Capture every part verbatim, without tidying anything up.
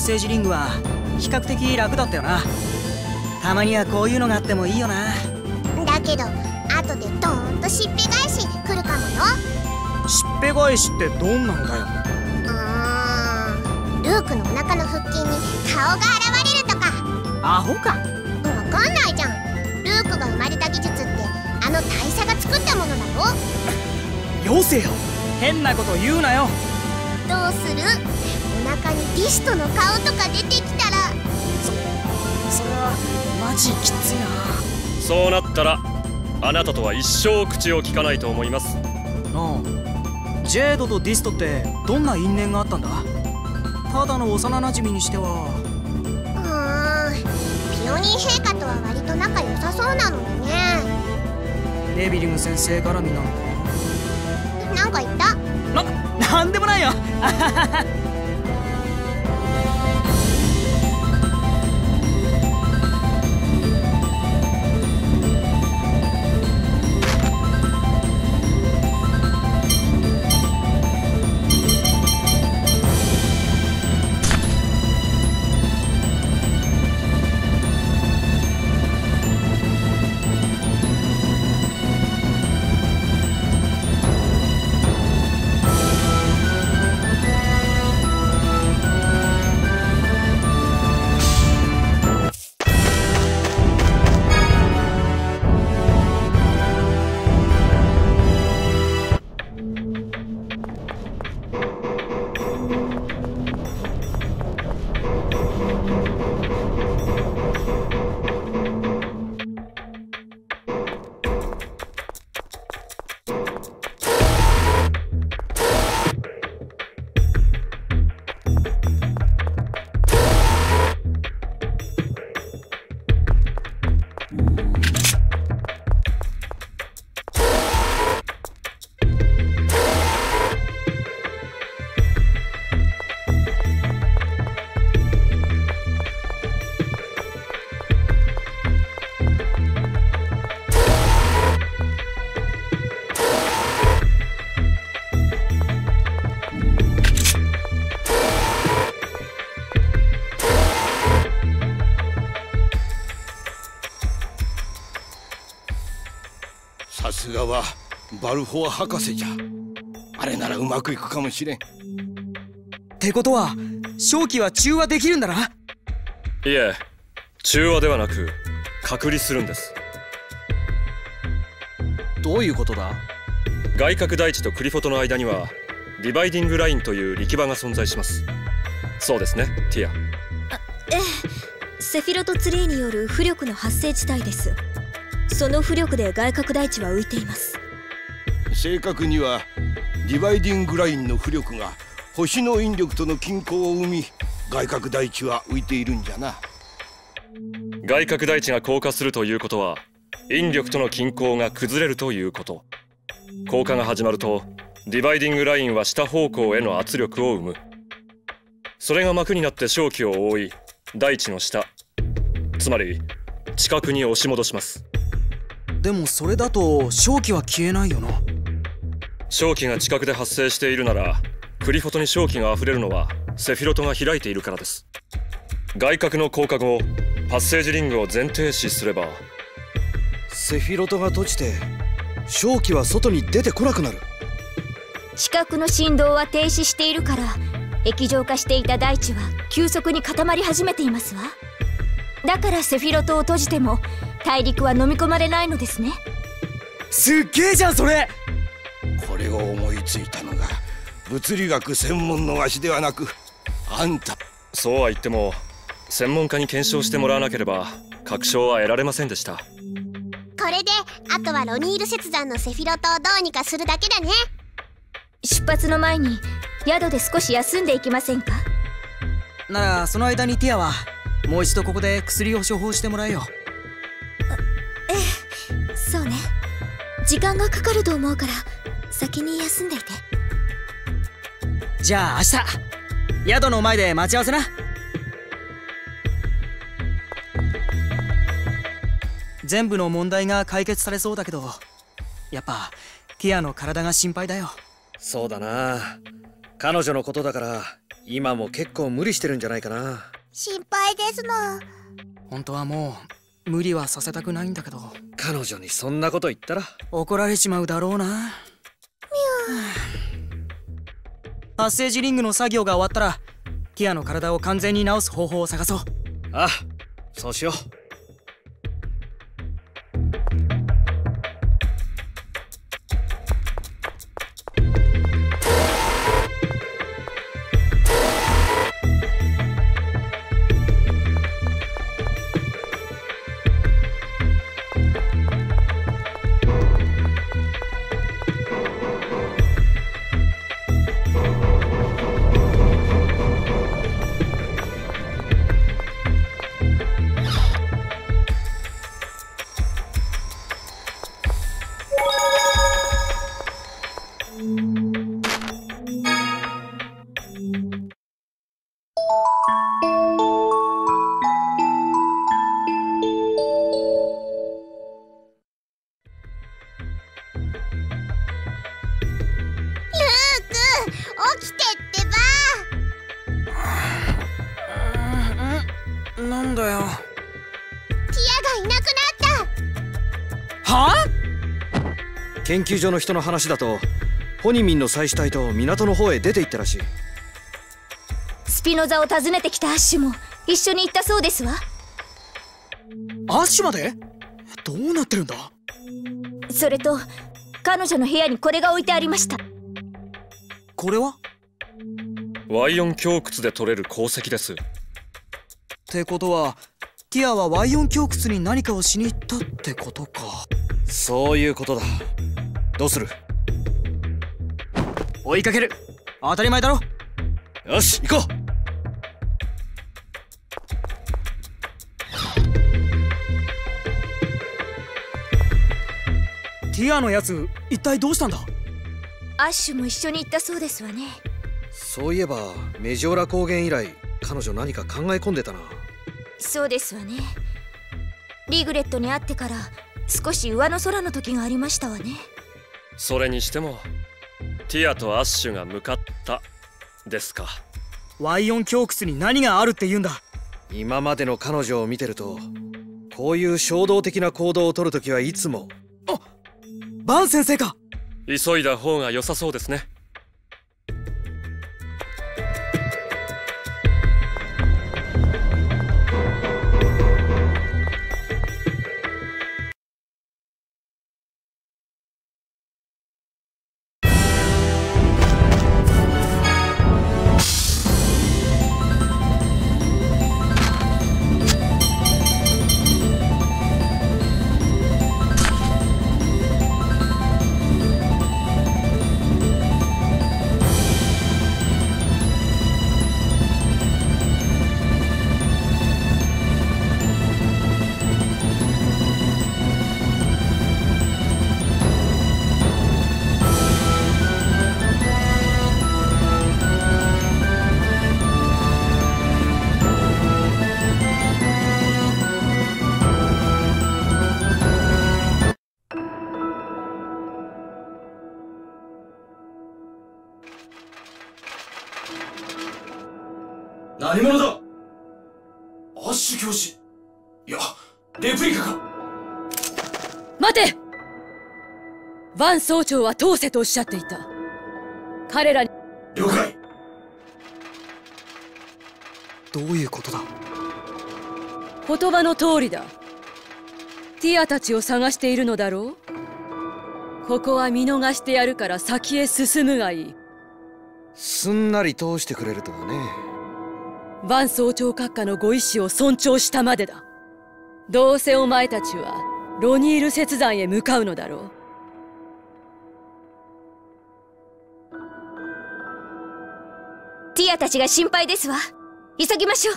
セージリングは比較的楽だったよな。たまにはこういうのがあってもいいよな。 だけど後でドーンとしっぺ返し来るかもよ。 しっぺ返しってどんなのだよ。 うーん、ルークのお腹の腹筋に顔が現れるとか。 アホか。 わかんないじゃん。ルークが生まれた技術ってあの大佐が作ったものだろ。 よせよ、変なこと言うなよ。 どうする？お腹にディストの顔とか出てきたら。 そそれはマジきついな。 そうなったらあなたとは一生口を聞かないと思います。 なあ、ジェードとディストってどんな因縁があったんだ？ただの幼馴染にしては。 うーん、ピオニー陛下とは割と仲良さそうなのにね。 ネビルム先生絡みなのか？ なんか言った？ な、なんでもないよ。 さすがはバルフォア博士じゃ。あれならうまくいくかもしれん。 ってことは正気は中和できるんだな。 いえ、中和ではなく隔離するんです。 どういうことだ？ 外角大地とクリフォトの間にはディバイディングラインという力場が存在します。そうですね、ティア。 ええ、セフィロトツリーによる浮力の発生地帯です。その浮力で外角大地は浮いています。 正確にはディバイディングラインの浮力が星の引力との均衡を生み、外角大地は浮いているんじゃな。 外角大地が降下するということは引力との均衡が崩れるということ。降下が始まるとディバイディングラインは下方向への圧力を生む。それが膜になって正気を覆い、大地の下、つまり地殻に押し戻します。 でもそれだと正気は消えないよな。 正気が地殻で発生しているならクリフォトに正気があふれるのはセフィロトが開いているからです。外角の降下後、パッセージリングを全停止すればセフィロトが閉じて正気は外に出てこなくなる。 地殻の振動は停止しているから液状化していた大地は急速に固まり始めていますわ。だからセフィロトを閉じても大陸は飲み込まれないのですね。 すっげえじゃんそれ。 これを思いついたのが物理学専門のわしではなくあんた。 そうは言っても専門家に検証してもらわなければ確証は得られませんでした。 これであとはロニール雪山のセフィロトをどうにかするだけだね。 出発の前に宿で少し休んでいきませんか？ ならその間にティアはもう一度ここで薬を処方してもらえよ。 ええ、そうね。時間がかかると思うから先に休んでいて。 じゃあ明日宿の前で待ち合わせな。全部の問題が解決されそうだけど、やっぱティアの体が心配だよ。 そうだな。 彼女のことだから今も結構無理してるんじゃないかな。 心配ですの。 本当はもう無理はさせたくないんだけど、 彼女にそんなこと言ったら怒られちまうだろうな。パッセージリングの作業が終わったらティアの体を完全に治す方法を探そう。 ああ、そうしよう。 起きてってば。 なんだよ。 ティアがいなくなった。 はあ？ 研究所の人の話だとホニミンの祭司隊と港の方へ出て行ったらしい。 スピノザを訪ねてきたアッシュも一緒に行ったそうですわ。 アッシュまで？どうなってるんだ？ それと彼女の部屋にこれが置いてありました。 これは？ ワイオン胸窟で取れる鉱石です。 ってことはティアはワイオン胸窟に何かをしに行ったってことか。 そういうことだ。どうする？ 追いかける。当たり前だろ。 よし、行こう。 ティアのやつ一体どうしたんだ？ アッシュも一緒に行ったそうですわね。 そういえばメジオラ高原以来彼女何か考え込んでたな。 そうですわね。リグレットに会ってから少し上の空の時がありましたわね。 それにしてもティアとアッシュが向かったですか。 ワイオン胸窟に何があるって言うんだ？ 今までの彼女を見てるとこういう衝動的な行動を取るときはいつも。 あ、バン先生か。 急いだ方が良さそうですね。 何者だ？アッシュ教師。いや、レプリカか。 待て！バン総長は通せとおっしゃっていた。彼らに。 了解。 どういうことだ？ 言葉の通りだ。ティアたちを探しているのだろう。ここは見逃してやるから先へ進むがいい。 すんなり通してくれるとはね。 バン総長閣下のご意志を尊重したまでだ。どうせお前たちはロニール雪山へ向かうのだろう。 ティアたちが心配ですわ。急ぎましょう。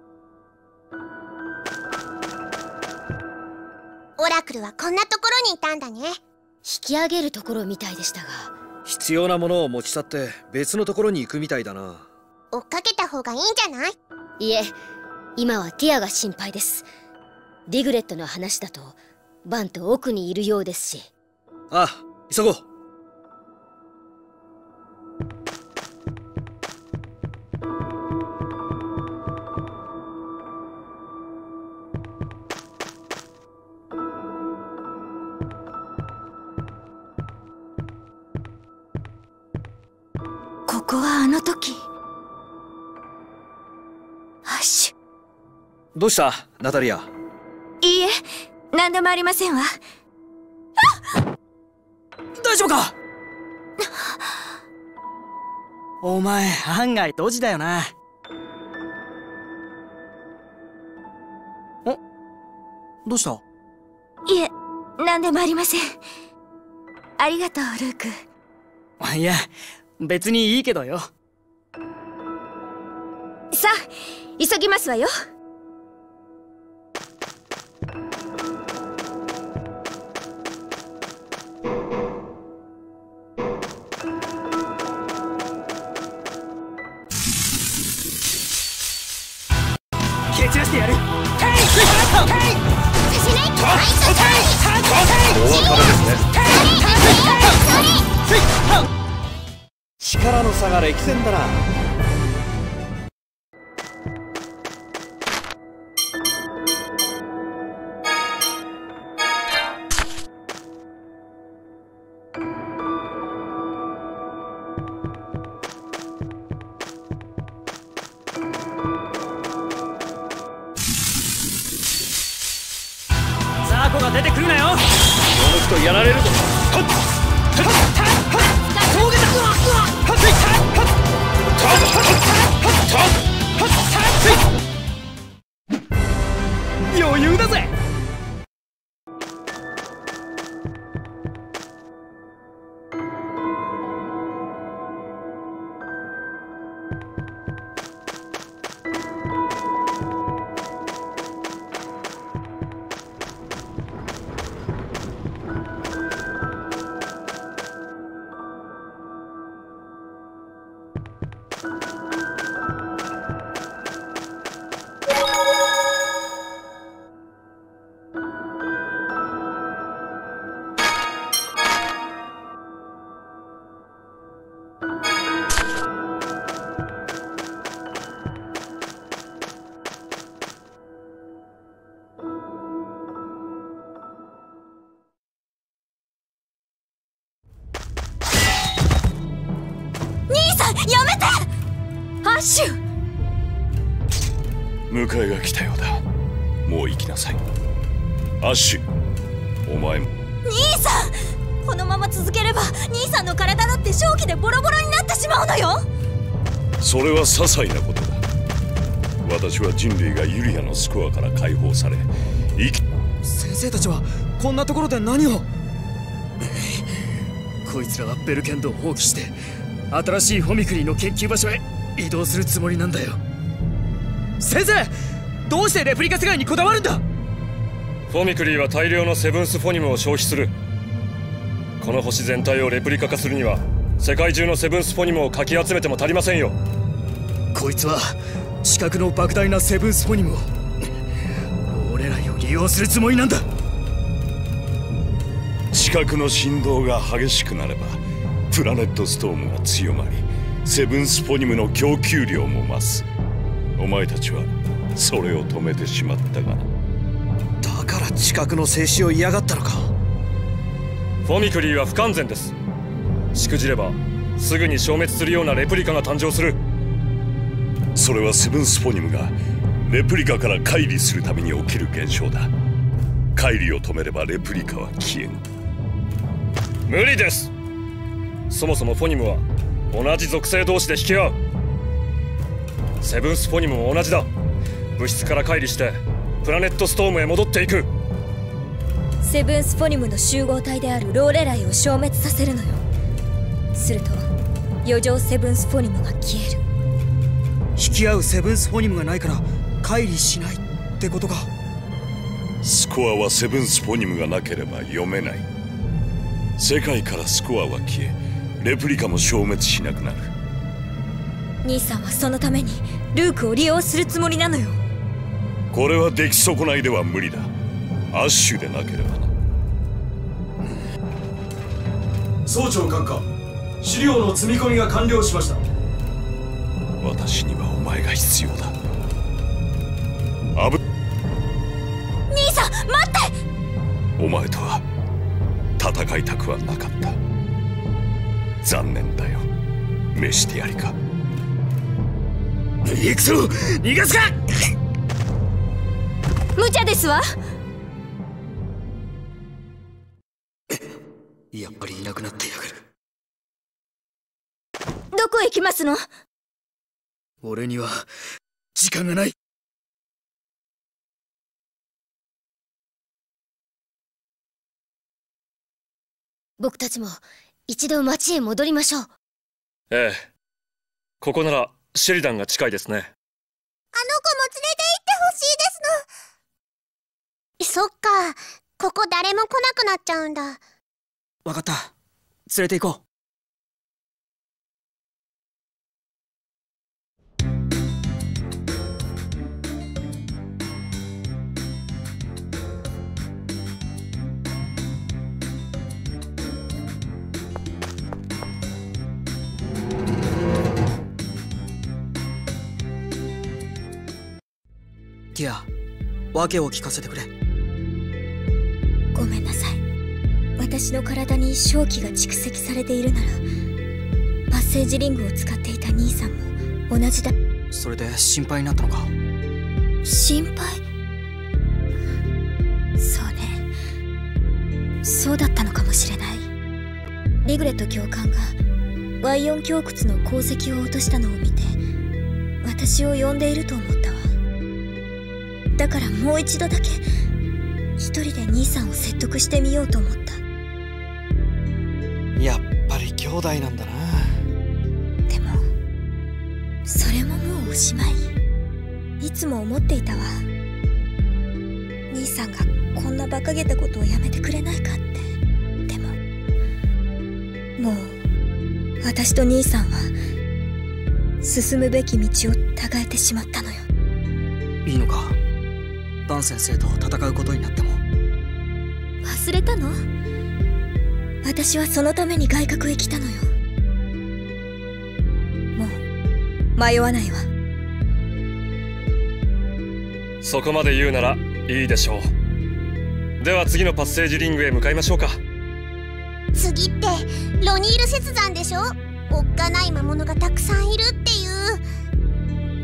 オラクルはこんなところにいたんだね。 引き上げるところみたいでしたが。 必要なものを持ち去って別のところに行くみたいだな。 追っかけた方がいいんじゃない？ いえ、今はティアが心配です。リグレットの話だとバンと奥にいるようですし。 ああ、急ごう。 こはあの時。アッシュ。 どうしたナタリア？ いいえ、何でもありませんわ。 大丈夫か？お前案外ドジだよな。お、どうした？ いえ、何でもありません。ありがとうルーク。 いや、別にいいけどよ。 さあ、急ぎますわよ。 蹴散らしてやる。 力の差が歴然だな。 ザーコが出てくるなよ。 この人やられるぞ。 余裕だぜ。 やめて！アッシュ！ 迎えが来たようだ。もう行きなさい。アッシュ、お前も。 兄さん！このまま続ければ兄さんの体だって正気でボロボロになってしまうのよ。 それは些細なことだ。私は人類がユリアのスコアから解放され生き。 先生たちはこんなところで何を？こいつらはベルケンドを放棄して新しいフォミクリーの研究場所へ移動するつもりなんだよ。先生、どうしてレプリカ世界にこだわるんだ？ フォミクリーは大量のセブンスフォニムを消費する。この星全体をレプリカ化するには世界中のセブンスフォニムをかき集めても足りませんよ。 こいつは地殻の莫大なセブンスフォニムを俺らを利用するつもりなんだ。 地殻の振動が激しくなればプラネットストームが強まりセブンスフォニムの供給量も増す。お前たちはそれを止めてしまったがな。 だから地殻の静止を嫌がったのか。 フォミクリーは不完全です。しくじればすぐに消滅するようなレプリカが誕生する。 それはセブンスフォニムがレプリカから乖離するために起きる現象だ。乖離を止めればレプリカは消えん。 無理です。そもそもフォニムは同じ属性同士で引き合う。セブンスフォニムも同じだ。物質から乖離してプラネットストームへ戻っていく。 セブンスフォニムの集合体であるローレライを消滅させるのよ。すると余剰セブンスフォニムが消える。 引き合うセブンスフォニムがないから乖離しないってことか。 スコアはセブンスフォニムがなければ読めない。世界からスコアは消えレプリカも消滅しなくなる。 兄さんはそのためにルークを利用するつもりなのよ。 これは出来損ないでは無理だ。アッシュでなければな。 総長閣下、資料の積み込みが完了しました。 私にはお前が必要だ。アブ兄さん待って。 お前とは戦いたくはなかった。残念だよ。 召してやりか。 行くぞ、逃がすか。 無茶ですわ。 やっぱりいなくなってやがる。 どこへ行きますの？ 俺には時間がない。 僕たちも一度町へ戻りましょう。 ええ、ここならシェリダンが近いですね。 あの子も連れて行ってほしいですの。そっか、ここ誰も来なくなっちゃうんだ。 わかった、連れて行こう。ティア、訳を聞かせてくれ。 ごめんなさい。私の体に瘴気が蓄積されているなら、パッセージリングを使っていた兄さんも同じだ。 それで心配になったのか？ 心配？そうね、そうだったのかもしれない。リグレット教官がワイオン胸窟の鉱石を落としたのを見て、私を呼んでいると思ったわ。だからもう一度だけ一人で兄さんを説得してみようと思った。 やっぱり兄弟なんだな。 でもそれももうおしまい。いつも思っていたわ。兄さんがこんな馬鹿げたことをやめてくれないかって。でももう私と兄さんは進むべき道を違えてしまったのよ。 いいのか、バン先生と戦うことになっても。 忘れたの？私はそのために外郭へ来たのよ。もう迷わないわ。 そこまで言うならいいでしょう。では次のパッセージリングへ向かいましょうか。 次ってロニール雪山でしょ。おっかない魔物がたくさんいるっていう。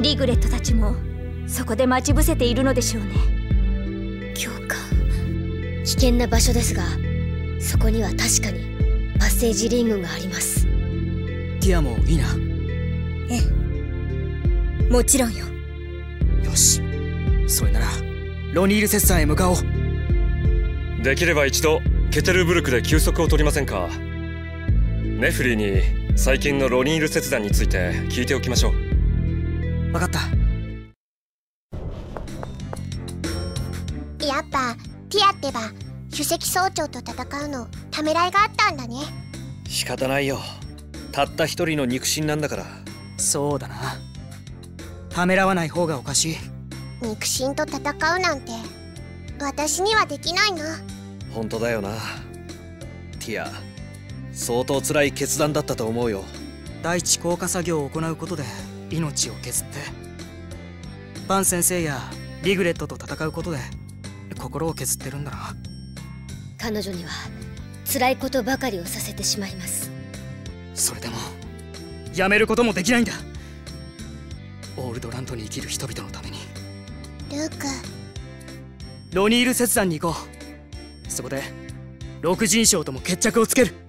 リグレットたちもそこで待ち伏せているのでしょうね。教官、 危険な場所ですが、そこには確かにパッセージリングがあります。 ティアもいいな。 ええ、もちろんよ。 よし、それならロニール雪山へ向かおう。 できれば一度ケテルブルクで休息を取りませんか。ネフリーに最近のロニール雪山について聞いておきましょう。 分かった。 やっぱティアってば首席総長と戦うのためらいがあったんだね。 仕方ないよ、たった一人の肉親なんだから。 そうだな、ためらわない方がおかしい。 肉親と戦うなんて私にはできないな。 本当だよなティア、相当辛い決断だったと思うよ。 大地降下作業を行うことで命を削って、バン先生やリグレットと戦うことで心を削ってるんだな。 彼女には辛いことばかりをさせてしまいます。 それでもやめることもできないんだ。オールドランドに生きる人々のために。 ルーク、 ロニール雪山に行こう。そこで六人将とも決着をつける。